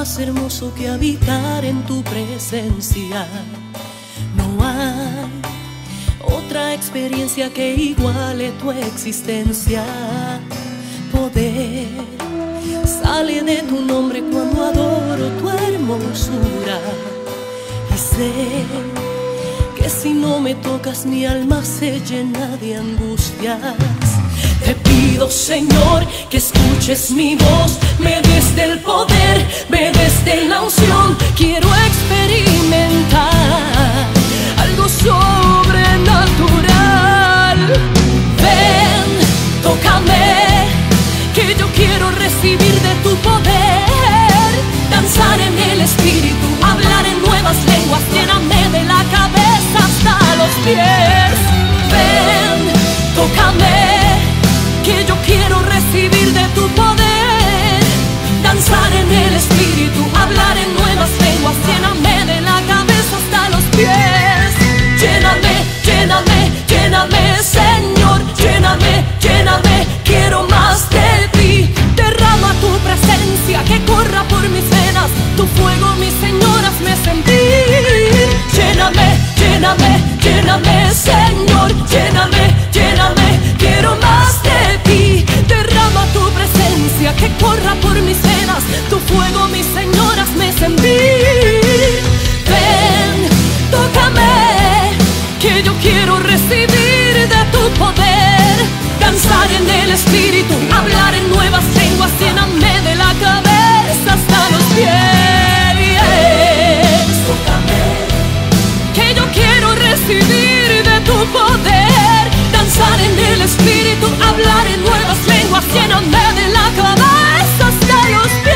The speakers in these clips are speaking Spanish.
más hermoso que habitar en tu presencia. No hay otra experiencia que iguale tu existencia. Poder sale de tu nombre cuando adoro tu hermosura. Y sé que si no me tocas mi alma se llena de angustias. Te pido, Señor, que escuches mi voz, me des del poder, me des de la unción. Quiero experimentar algo sobrenatural. Ven, tócame, que yo quiero recibir de tu poder. Danzar en el espíritu, hablar en nuevas lenguas, lléname de la cabeza hasta los pies. Ven, tócame, que yo quiero recibir de tu poder. Danzar en el espíritu, hablar en nuevas lenguas, lléname de la cabeza hasta los pies. Lléname, lléname, lléname, Señor, lléname, lléname, quiero más de ti. Derrama tu presencia, que corra por mis venas, tu fuego, mi Señor, hazme sentir. Lléname, lléname, lléname, Señor, lléname, lléname, quiero más de ti. Derrama tu presencia, que corra por mis venas, tu fuego, mi Señor, hazme sentir. Ven, tócame, que yo quiero recibir de tu poder. Danzar en el espíritu, hablar en nuevas lenguas, lléname de la cabeza hasta los pies. Tócame, que yo quiero recibir de tu poder. Danzar en el espíritu, hablar en nuevas lenguas, lléname de la cabeza hasta los pies.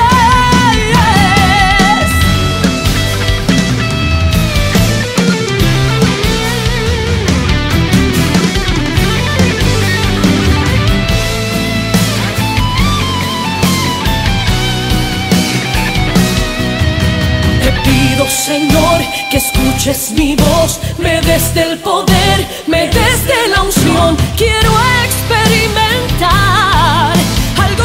Señor, que escuches mi voz, me des del poder, me des de la unción. Quiero experimentar algo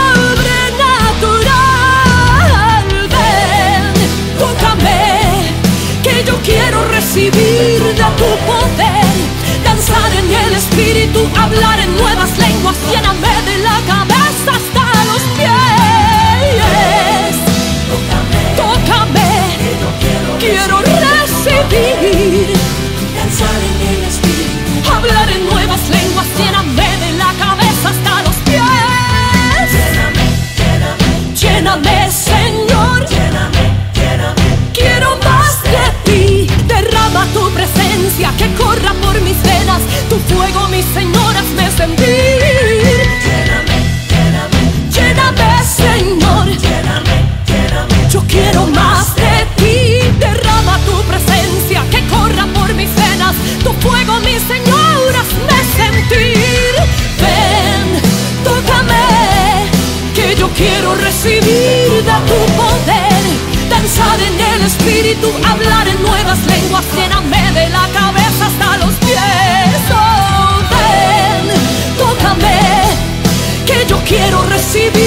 sobrenatural. Ven, tócame, que yo quiero recibir de tu poder. Danzar en el espíritu, hablar en nuevas lenguas, lléname de la cabeza hasta los pies. Tócame, quiero recibir. Danzar en el espíritu, hablar en nuevas lenguas, lléname de la cabeza hasta los pies. Lléname, lléname, lléname, Señor, lléname, lléname, quiero más de ti. Derrama tu presencia, que corra por mis venas, tu fuego, mi Señor, hazme sentir. Lléname, lléname, lléname, Señor, lléname, lléname, yo quiero más de ti. Derrama tu presencia, que corra por mis venas, tu fuego, mi Señor, hazme sentir. Ven, tócame, que yo quiero recibir de tu poder. Danzar en el espíritu, hablar en nuevas lenguas, lléname de la cabeza hasta los pies. Oh, ven, tócame, que yo quiero recibir